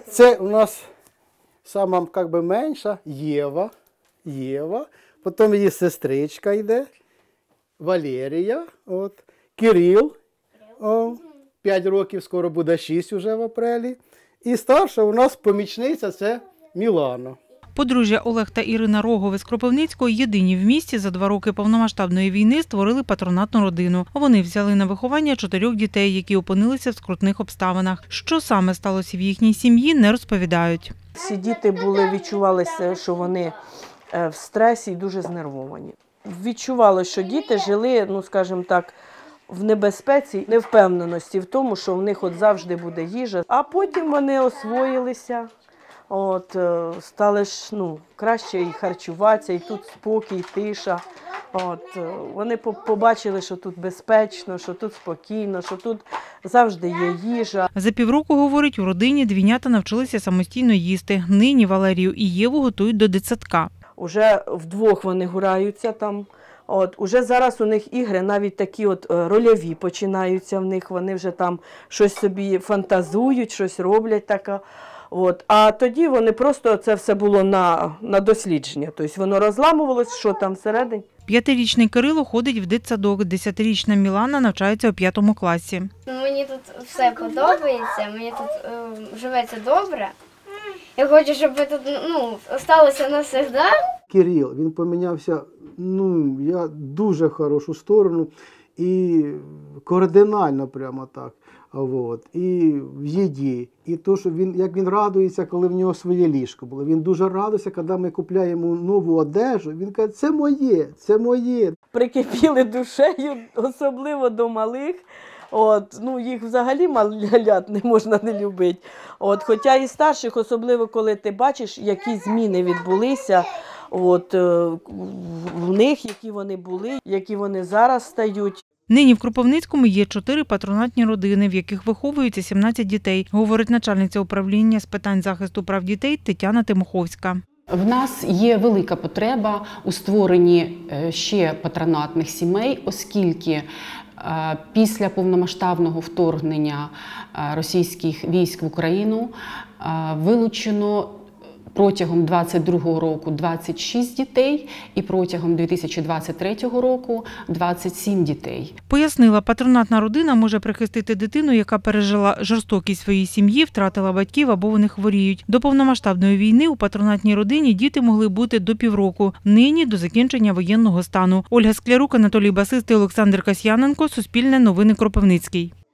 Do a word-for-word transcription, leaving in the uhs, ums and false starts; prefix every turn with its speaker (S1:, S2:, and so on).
S1: Це у нас сама як би менша Єва, Єва, потім її сестричка йде, Валерія, от, Кирил, о, п'ять років, скоро буде шість уже в апрелі. І старша у нас помічниця – це Мілана.
S2: Подружжя Олег та Ірина Рогови з Кропивницького єдині в місті за два роки повномасштабної війни створили патронатну родину. Вони взяли на виховання чотирьох дітей, які опинилися в скрутних обставинах. Що саме сталося в їхній сім'ї, не розповідають.
S3: Ці діти були, відчувалося, що вони в стресі і дуже знервовані. Відчувалося, що діти жили, ну скажімо так, в небезпеці, невпевненості в тому, що в них от завжди буде їжа. А потім вони освоїлися, от, стали ж ну, краще і харчуватися, і тут спокій, тиша. От, вони побачили, що тут безпечно, що тут спокійно, що тут завжди є їжа.
S2: За півроку, говорить, у родині двійнята навчилися самостійно їсти. Нині Валерію і Єву готують до дитсадка.
S3: Уже вдвох вони граються там. От, уже зараз у них ігри навіть такі от рольові починаються в них, вони вже там щось собі фантазують, щось роблять таке. От. А тоді вони просто, це все було на, на дослідження, тобто воно розламувалось, що там всередині.
S2: П'ятирічний Кирило ходить в дитсадок, десятирічна Мілана навчається у п'ятому класі.
S4: Мені тут все подобається, мені тут е, живеться добре. Я хочу, щоб тут ну, залишилося навсегда.
S1: Кирил, він помінявся, ну, я дуже в хорошу сторону і кардинально прямо так. От. І в їді, і то, що він, як він радується, коли в нього своє ліжко було. Він дуже радується, коли ми купляємо нову одежу, він каже, це моє, це моє.
S3: Прикипіли душею, особливо до малих. От, ну, їх взагалі малят не можна не любити. От, хоча і старших, особливо коли ти бачиш, які зміни відбулися, от, в них, які вони були, які вони зараз стають.
S2: Нині в Кропивницькому є чотири патронатні родини, в яких виховуються сімнадцять дітей, говорить начальниця управління з питань захисту прав дітей Тетяна Тимоховська.
S5: В нас є велика потреба у створенні ще патронатних сімей, оскільки після повномасштабного вторгнення російських військ в Україну вилучено протягом двадцять другого року двадцять шість дітей і протягом дві тисячі двадцять третього року двадцять сім дітей.
S2: Пояснила, патронатна родина може прихистити дитину, яка пережила жорстокість своїй сім'ї, втратила батьків або вони хворіють. До повномасштабної війни у патронатній родині діти могли бути до півроку. Нині – до закінчення воєнного стану. Ольга Склярук, Анатолій Басист і Олександр Касьяненко. Суспільне новини Кропивницький.